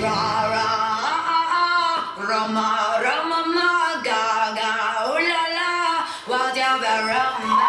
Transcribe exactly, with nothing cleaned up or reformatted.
Ra ra Roma Roma ma ga ga ooh la la 我叫 Roma